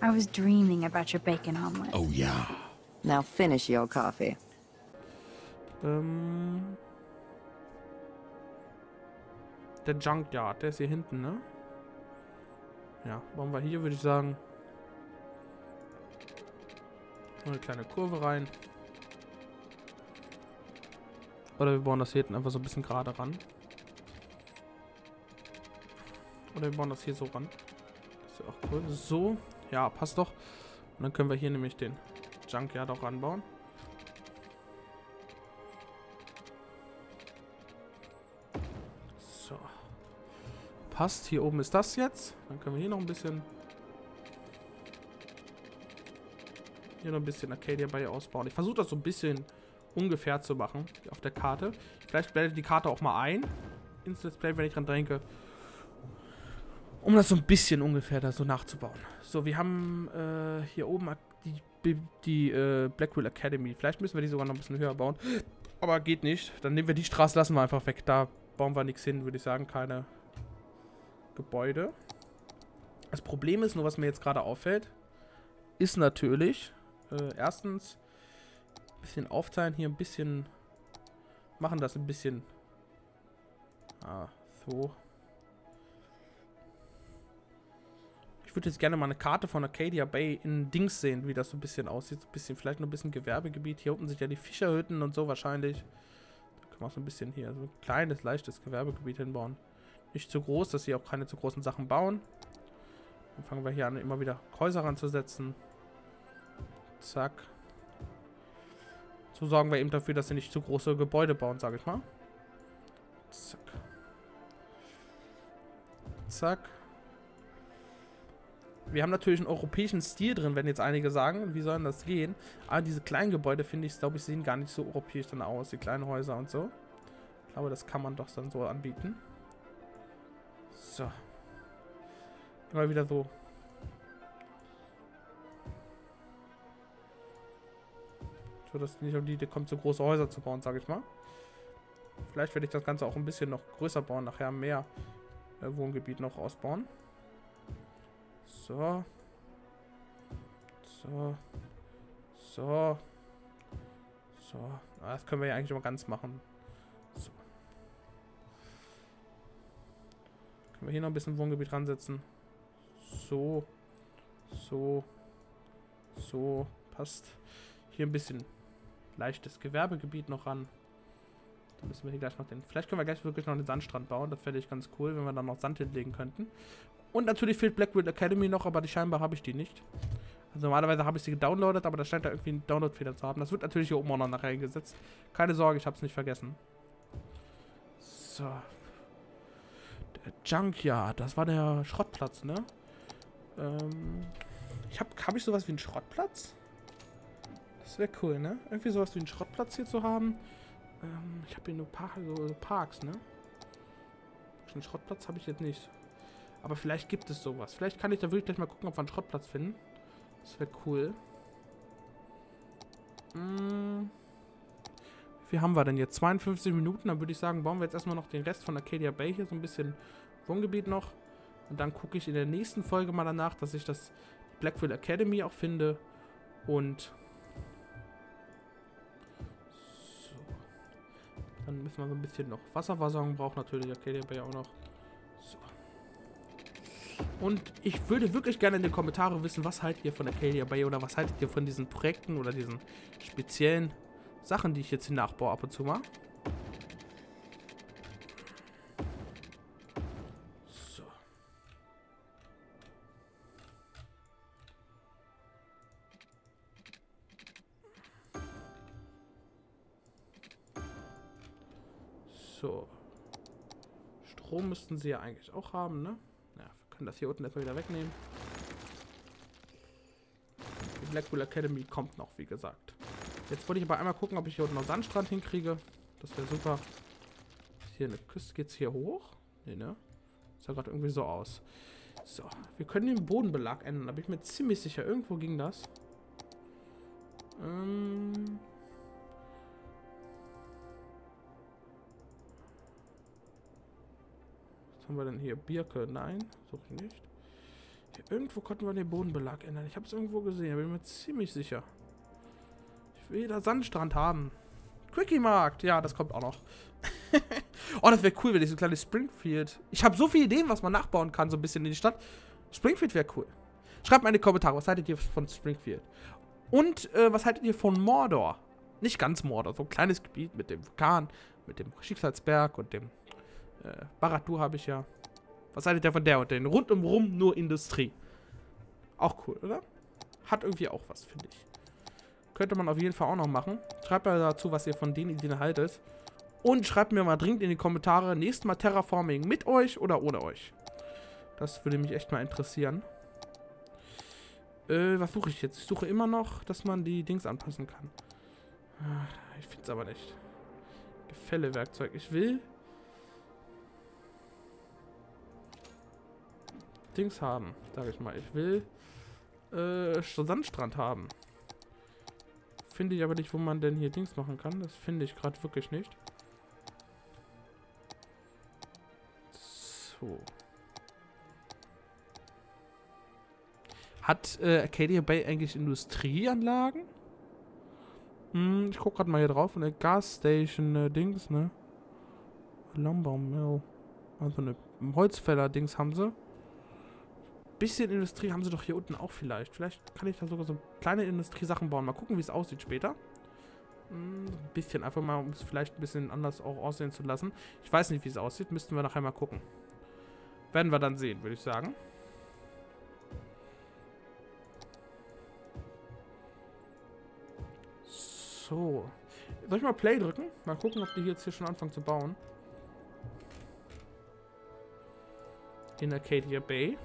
I was dreaming about your bacon omelet. Oh yeah. Now finish your coffee. Der Junkyard, der ist hier hinten, ne? Ja, bauen wir hier, würde ich sagen. Eine kleine Kurve rein. Oder wir bauen das hier hinten einfach so ein bisschen gerade ran. Oder wir bauen das hier so ran. Das ist ja auch cool. So, ja, passt doch. Und dann können wir hier nämlich den Junkyard auch ranbauen. So. Passt. Hier oben ist das jetzt. Dann können wir hier noch ein bisschen... Hier noch ein bisschen Arcadia Bay ausbauen. Ich versuche das so ein bisschen ungefähr zu machen auf der Karte. Vielleicht blende ich die Karte auch mal ein ins Let's Play, wenn ich dran denke. Um das so ein bisschen ungefähr da so nachzubauen. So, wir haben hier oben die Blackwell Academy. Vielleicht müssen wir die sogar noch ein bisschen höher bauen. Aber geht nicht. Dann nehmen wir die Straße, lassen wir einfach weg. Da bauen wir nichts hin, würde ich sagen. Keine Gebäude. Das Problem ist, nur was mir jetzt gerade auffällt, ist natürlich, erstens, ein bisschen aufteilen, hier ein bisschen, machen das ein bisschen, so. Ich würde jetzt gerne mal eine Karte von Arcadia Bay in Dings sehen, wie das so ein bisschen aussieht. So ein bisschen, vielleicht noch ein bisschen Gewerbegebiet. Hier unten sind ja die Fischerhütten und so wahrscheinlich. Da können wir auch so ein bisschen hier so ein kleines, leichtes Gewerbegebiet hinbauen. Nicht zu groß, dass sie auch keine zu großen Sachen bauen. Dann fangen wir hier an, immer wieder Häuser ranzusetzen. Zack. So sorgen wir eben dafür, dass sie nicht zu große Gebäude bauen, sage ich mal. Zack. Zack. Wir haben natürlich einen europäischen Stil drin, wenn jetzt einige sagen, wie soll denn das gehen? Aber diese kleinen Gebäude, finde ich, glaube ich, sehen gar nicht so europäisch dann aus, die kleinen Häuser und so. Ich glaube, das kann man doch dann so anbieten. So. Immer wieder so. So, dass nicht auf die Idee kommt, so große Häuser zu bauen, sage ich mal. Vielleicht werde ich das Ganze auch ein bisschen noch größer bauen, nachher mehr Wohngebiet noch ausbauen. So. So. So. So. Das können wir ja eigentlich immer ganz machen. So. Können wir hier noch ein bisschen Wohngebiet ransetzen. So. So. So. Passt. Hier ein bisschen leichtes Gewerbegebiet noch ran. Dann müssen wir hier gleich noch den... Vielleicht können wir gleich wirklich noch den Sandstrand bauen. Das fände ich ganz cool, wenn wir dann noch Sand hinlegen könnten. Und natürlich fehlt Blackwell Academy noch, aber scheinbar habe ich die nicht. Also normalerweise habe ich sie gedownloadet, aber da scheint da irgendwie einen Download-Fehler zu haben. Das wird natürlich hier oben auch noch nachher eingesetzt. Keine Sorge, ich habe es nicht vergessen. So. Der Junkyard, das war der Schrottplatz, ne? Hab ich sowas wie einen Schrottplatz? Das wäre cool, ne? Irgendwie sowas wie einen Schrottplatz hier zu haben. Ich habe hier nur so Parks, ne? Einen Schrottplatz habe ich jetzt nicht. Aber vielleicht gibt es sowas. Vielleicht kann ich da wirklich gleich mal gucken, ob wir einen Schrottplatz finden. Das wäre cool. Wie haben wir denn jetzt? 52 Minuten. Dann würde ich sagen, bauen wir jetzt erstmal noch den Rest von Arcadia Bay hier. So ein bisschen Wohngebiet noch. Und dann gucke ich in der nächsten Folge mal danach, dass ich das Blackwell Academy auch finde. Und... So. Dann müssen wir so ein bisschen noch Wasserversorgung brauchen. Natürlich Arcadia Bay auch noch. So. Und ich würde wirklich gerne in den Kommentaren wissen, was haltet ihr von Arcadia Bay oder was haltet ihr von diesen Projekten oder diesen speziellen Sachen, die ich jetzt hier nachbaue ab und zu mal. So. So. Strom müssten sie ja eigentlich auch haben, ne? Ja, wir können das hier unten erstmal wieder wegnehmen. Die Blackwell Academy kommt noch, wie gesagt. Jetzt wollte ich aber einmal gucken, ob ich hier unten noch Sandstrand hinkriege. Das wäre super. Ist hier eine Küste. Geht's hier hoch? Nee, ne? Sah gerade irgendwie so aus. So, wir können den Bodenbelag ändern. Da bin ich mir ziemlich sicher. Irgendwo ging das. Was haben wir denn hier? Birke? Nein, suche ich nicht. Hier, irgendwo konnten wir den Bodenbelag ändern. Ich habe es irgendwo gesehen, bin mir ziemlich sicher. Ich will da Sandstrand haben. Quickie-Markt. Ja, das kommt auch noch. Oh, das wäre cool, wenn ich so ein kleines Springfield... Ich habe so viele Ideen, was man nachbauen kann, so ein bisschen in die Stadt. Springfield wäre cool. Schreibt mal in die Kommentare, was haltet ihr von Springfield? Und was haltet ihr von Mordor? Nicht ganz Mordor, so ein kleines Gebiet mit dem Vulkan, mit dem Schicksalsberg und dem Barad-dûr habe ich ja. Was haltet ihr von der und den? Rundumrum nur Industrie. Auch cool, oder? Hat irgendwie auch was, finde ich. Könnte man auf jeden Fall auch noch machen. Schreibt mal dazu, was ihr von den Ideen haltet. Und schreibt mir mal dringend in die Kommentare, nächstes Mal Terraforming mit euch oder ohne euch. Das würde mich echt mal interessieren. Was suche ich jetzt? Ich suche immer noch, dass man die Dings anpassen kann. Ich finde es aber nicht. Gefällewerkzeug. Ich will Dings haben, sage ich mal. Ich will Sandstrand haben. Finde ich aber nicht, wo man denn hier Dings machen kann. Das finde ich gerade wirklich nicht. So. Hat Arcadia Bay eigentlich Industrieanlagen? Ich guck gerade mal hier drauf. Eine Gasstation Dings, ne? Lumber Mill. Also eine Holzfäller Dings haben sie. Bisschen Industrie haben sie doch hier unten auch vielleicht. Vielleicht kann ich da sogar so kleine Industriesachen bauen. Mal gucken, wie es aussieht später. Ein bisschen, einfach mal, um es vielleicht ein bisschen anders auch aussehen zu lassen. Ich weiß nicht, wie es aussieht. Müssten wir nachher mal gucken. Werden wir dann sehen, würde ich sagen. So. Soll ich mal Play drücken? Mal gucken, ob die jetzt hier schon anfangen zu bauen. In Arcadia Bay.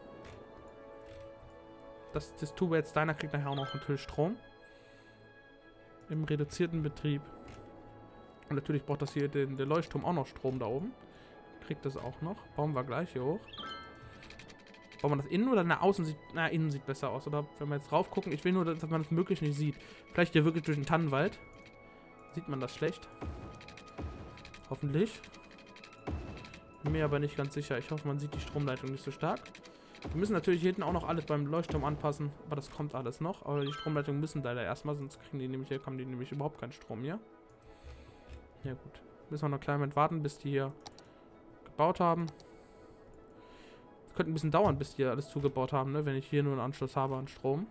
Das tun wir jetzt. Deiner kriegt nachher auch noch natürlich Strom. Im reduzierten Betrieb. Und natürlich braucht das hier der Leuchtturm auch noch Strom da oben. Kriegt das auch noch. Bauen wir gleich hier hoch. Bauen wir das innen oder nach außen? Innen sieht besser aus. Oder wenn wir jetzt drauf gucken, ich will nur, dass man das möglichst nicht sieht. Vielleicht hier wirklich durch den Tannenwald. Sieht man das schlecht. Hoffentlich. Bin mir aber nicht ganz sicher. Ich hoffe, man sieht die Stromleitung nicht so stark. Wir müssen natürlich hier hinten auch noch alles beim Leuchtturm anpassen. Aber das kommt alles noch. Aber die Stromleitungen müssen leider erstmal, sonst kriegen die nämlich, hier kommen die nämlich überhaupt keinen Strom hier. Ja gut. Müssen wir noch einen kleinen Moment warten, bis die hier gebaut haben. Es könnte ein bisschen dauern, bis die alles zugebaut haben, ne? Wenn ich hier nur einen Anschluss habe an Strom.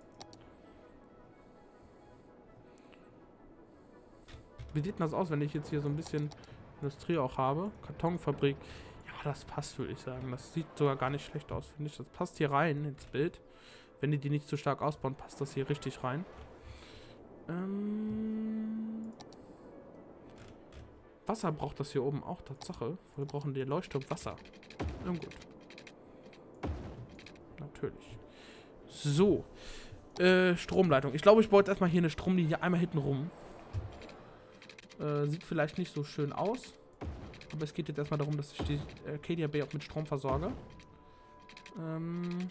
Wie sieht denn das aus, wenn ich jetzt hier so ein bisschen Industrie auch habe? Kartonfabrik. Ja, das passt, würde ich sagen. Das sieht sogar gar nicht schlecht aus, finde ich. Das passt hier rein ins Bild. Wenn die nicht zu stark ausbauen, passt das hier richtig rein. Wasser braucht das hier oben auch, Tatsache. Wir brauchen den Leuchtturm Wasser. Gut. Natürlich. So. Stromleitung. Ich glaube, ich baue jetzt erstmal hier eine Stromlinie einmal hinten rum. Sieht vielleicht nicht so schön aus. Aber es geht jetzt erstmal darum, dass ich die Arcadia Bay auch mit Strom versorge. Und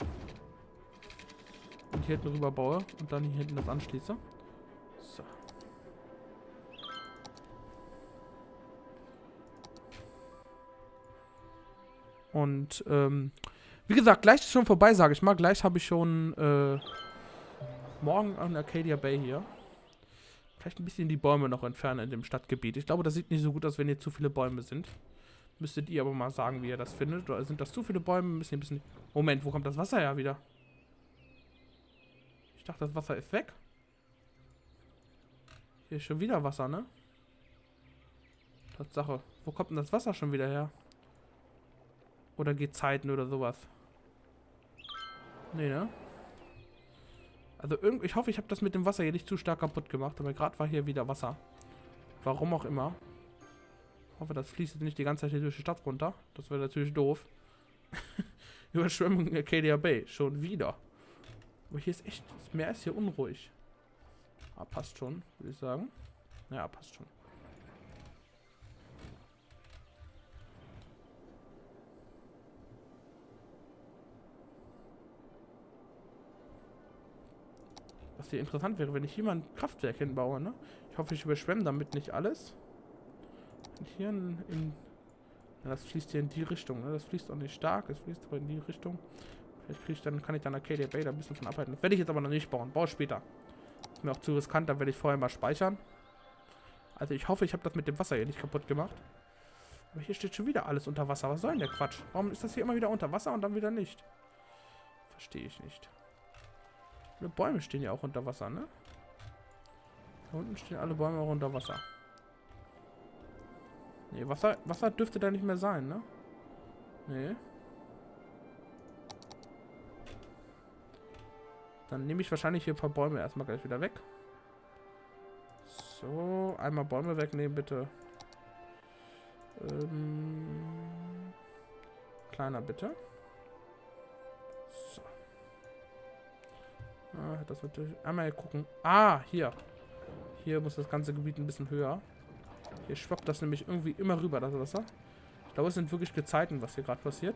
hier hinten rüber baue und dann hier hinten das anschließe. So. Und, wie gesagt, gleich ist schon vorbei, sage ich mal. Gleich habe ich schon, morgen an Arcadia Bay hier. Vielleicht ein bisschen die Bäume noch entfernen in dem Stadtgebiet. Ich glaube, das sieht nicht so gut aus, wenn hier zu viele Bäume sind. Müsstet ihr aber mal sagen, wie ihr das findet. Oder sind das zu viele Bäume? Müssen hier ein bisschen... Moment, wo kommt das Wasser ja wieder? Ich dachte, das Wasser ist weg. Hier ist schon wieder Wasser, ne? Tatsache. Wo kommt denn das Wasser schon wieder her? Oder Gezeiten oder sowas? Nee, ne? Also ich hoffe, ich habe das mit dem Wasser hier nicht zu stark kaputt gemacht, aber gerade war hier wieder Wasser. Warum auch immer. Ich hoffe, das fließt jetzt nicht die ganze Zeit hier durch die Stadt runter. Das wäre natürlich doof. Überschwemmung in Arcadia Bay. Schon wieder. Aber hier ist echt... Das Meer ist hier unruhig. Ah, passt schon, würde ich sagen. Ja, passt schon. Was hier interessant wäre, wenn ich hier mal ein Kraftwerk hinbaue, ne? Ich hoffe, ich überschwemme damit nicht alles. Und hier ja, das fließt hier in die Richtung, ne? Das fließt auch nicht stark, es fließt aber in die Richtung. Vielleicht kann ich dann Arcadia Bay da ein bisschen von abhalten. Das werde ich jetzt aber noch nicht bauen. Baue später. Ist mir auch zu riskant, da werde ich vorher mal speichern. Also ich hoffe, ich habe das mit dem Wasser hier nicht kaputt gemacht. Aber hier steht schon wieder alles unter Wasser. Was soll denn der Quatsch? Warum ist das hier immer wieder unter Wasser und dann wieder nicht? Verstehe ich nicht. Alle Bäume stehen ja auch unter Wasser, ne? Da unten stehen alle Bäume auch unter Wasser. Nee, Wasser dürfte da nicht mehr sein, ne? Nee. Dann nehme ich wahrscheinlich hier ein paar Bäume erstmal gleich wieder weg. So, einmal Bäume wegnehmen, bitte. Kleiner, bitte. So. Das wird einmal gucken. Ah, hier. Hier muss das ganze Gebiet ein bisschen höher. Hier schwappt das nämlich irgendwie immer rüber, das Wasser. Ich glaube, es sind wirklich Gezeiten, was hier gerade passiert.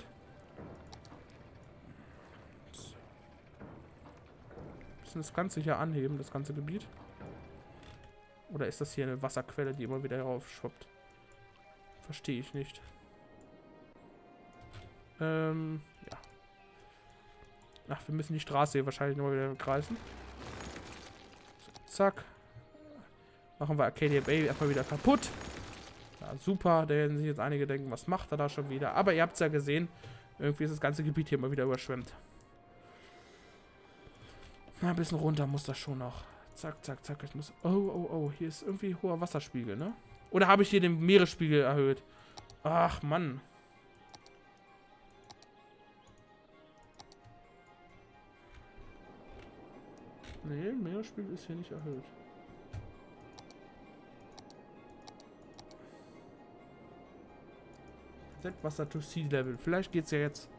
So. Müssen das Ganze hier anheben, das ganze Gebiet. Oder ist das hier eine Wasserquelle, die immer wieder heraufschwappt? Verstehe ich nicht. Ja. Ach, wir müssen die Straße hier wahrscheinlich nochmal wieder kreisen. So, zack. Machen wir Arcadia Bay erstmal wieder kaputt. Ja, super. Da werden sich jetzt einige denken, was macht er da schon wieder? Aber ihr habt es ja gesehen. Irgendwie ist das ganze Gebiet hier immer wieder überschwemmt. Na, ein bisschen runter muss das schon noch. Zack, zack, zack. Ich muss... Oh, oh, oh. Hier ist irgendwie hoher Wasserspiegel, ne? Oder habe ich hier den Meeresspiegel erhöht? Ach, Mann. Nee, Meeresspiegel ist hier nicht erhöht. Set Wasser to Sea Level. Vielleicht geht's ja jetzt.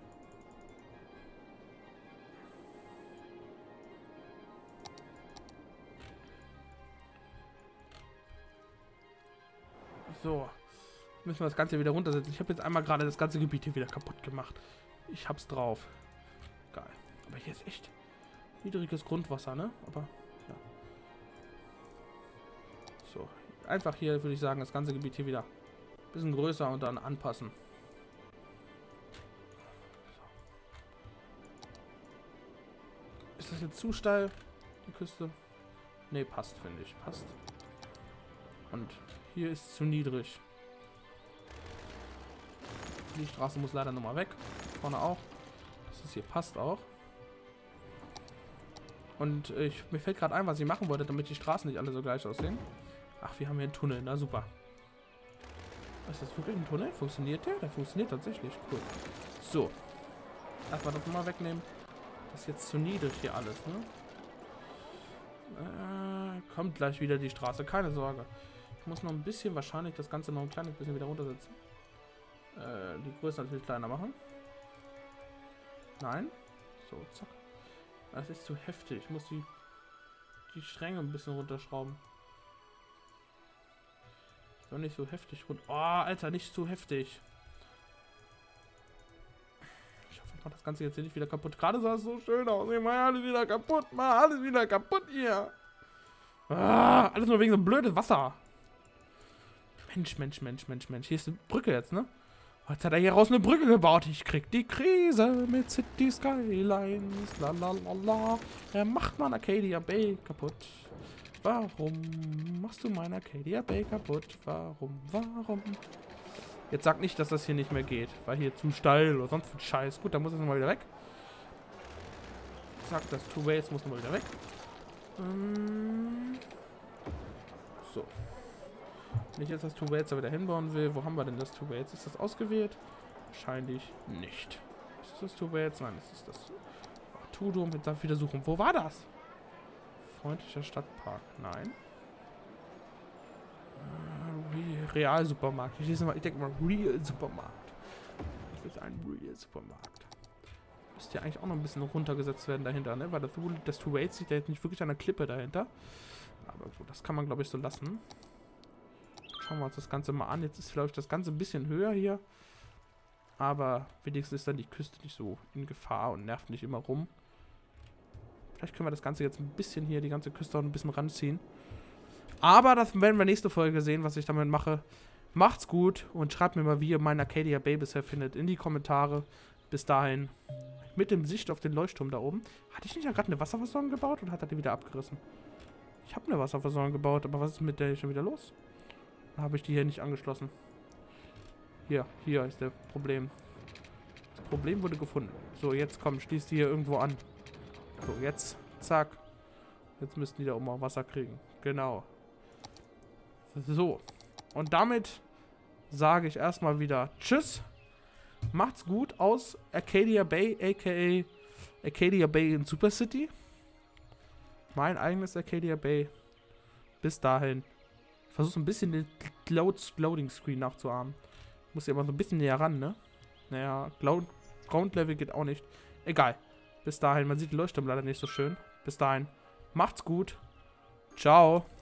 So. Müssen wir das Ganze wieder runtersetzen. Ich habe jetzt einmal gerade das ganze Gebiet hier wieder kaputt gemacht. Ich hab's drauf. Geil. Aber hier ist echt niedriges Grundwasser, ne? Aber, ja. So. Einfach hier, würde ich sagen, das ganze Gebiet hier wieder ein bisschen größer und dann anpassen. So. Ist das jetzt zu steil, die Küste? Ne, passt, finde ich. Passt. Und hier ist zu niedrig. Die Straße muss leider nochmal weg. Vorne auch. Das hier passt auch. Und mir fällt gerade ein, was ich machen wollte, damit die Straßen nicht alle so gleich aussehen. Ach, wir haben hier einen Tunnel. Na super. Ist das wirklich ein Tunnel? Funktioniert der? Der funktioniert tatsächlich. Cool. So. Erstmal das nochmal wegnehmen. Das ist jetzt zu niedrig hier alles, ne? Kommt gleich wieder die Straße. Keine Sorge. Ich muss noch ein bisschen wahrscheinlich das Ganze noch ein kleines bisschen wieder runtersetzen. Die Größe natürlich kleiner machen. Nein. So, zack. Das ist zu heftig. Ich muss die Stränge ein bisschen runterschrauben. Doch nicht so heftig runter. Oh, Alter, nicht zu heftig. Ich hoffe, ich mache das Ganze jetzt hier nicht wieder kaputt. Gerade sah es so schön aus. Ich mache alles wieder kaputt. Mach alles wieder kaputt hier. Ah, alles nur wegen so blödes Wasser. Mensch, Mensch, Mensch, Mensch, Mensch. Hier ist eine Brücke jetzt, ne? Jetzt hat er hier raus eine Brücke gebaut. Ich krieg die Krise mit City Skylines. Lalalala. Er macht mal Arcadia Bay kaputt. Warum machst du mein Arcadia Bay kaputt? Warum? Jetzt sag nicht, dass das hier nicht mehr geht. War hier zu steil oder sonst ein Scheiß. Gut, dann muss es nochmal wieder weg. Zack, das Two Ways muss nochmal wieder weg. So. Wenn ich jetzt das Two Ways da wieder hinbauen will, wo haben wir denn das Two Ways? Ist das ausgewählt? Wahrscheinlich nicht. Ist das Two Ways? Nein, das ist das Tudum. Jetzt darf ich wieder suchen. Wo war das? Freundlicher Stadtpark. Nein. Real Supermarkt. Ich denke mal Real Supermarkt. Das ist ein Real Supermarkt. Müsste ja eigentlich auch noch ein bisschen runtergesetzt werden dahinter, ne? Weil das Two Ways sieht ja jetzt nicht wirklich an der Klippe dahinter. Aber gut, das kann man glaube ich so lassen. Schauen wir uns das Ganze mal an. Jetzt ist vielleicht das Ganze ein bisschen höher hier. Aber wenigstens ist dann die Küste nicht so in Gefahr und nervt nicht immer rum. Vielleicht können wir das Ganze jetzt ein bisschen hier, die ganze Küste auch ein bisschen ranziehen. Aber das werden wir nächste Folge sehen, was ich damit mache. Macht's gut und schreibt mir mal, wie ihr meinen Arcadia Bay bisher findet, in die Kommentare. Bis dahin, Mit dem Sicht auf den Leuchtturm da oben. Hatte ich nicht ja gerade eine Wasserversorgung gebaut oder hat er die wieder abgerissen? Ich habe eine Wasserversorgung gebaut, aber was ist mit der schon wieder los? Da habe ich die hier nicht angeschlossen. Hier ist das Problem. Das Problem wurde gefunden. So, jetzt komm, schließ die hier irgendwo an. So, jetzt, zack. Jetzt müssten die da oben auch Wasser kriegen. Genau. So. Und damit sage ich erstmal wieder Tschüss. Macht's gut aus Arcadia Bay, aka Arcadia Bay in Super City. Mein eigenes Arcadia Bay. Bis dahin. Ich versuche so ein bisschen den Loading Screen nachzuahmen. Muss ja immer so ein bisschen näher ran, ne? Naja, Ground Level geht auch nicht. Egal. Bis dahin. Man sieht die Leuchtturm leider nicht so schön. Bis dahin. Macht's gut. Ciao.